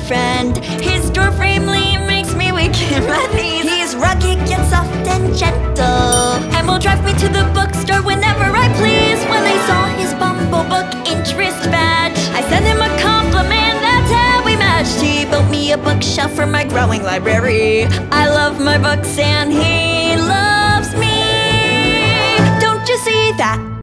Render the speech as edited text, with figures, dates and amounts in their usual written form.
friend. His door friendly makes me weak in my knees. He's rugged yet soft and gentle, and will drive me to the bookstore whenever I please. When they saw his Bumble Book interest badge, I sent him a compliment, that's how we matched. He built me a bookshelf for my growing library. I love my books and he loves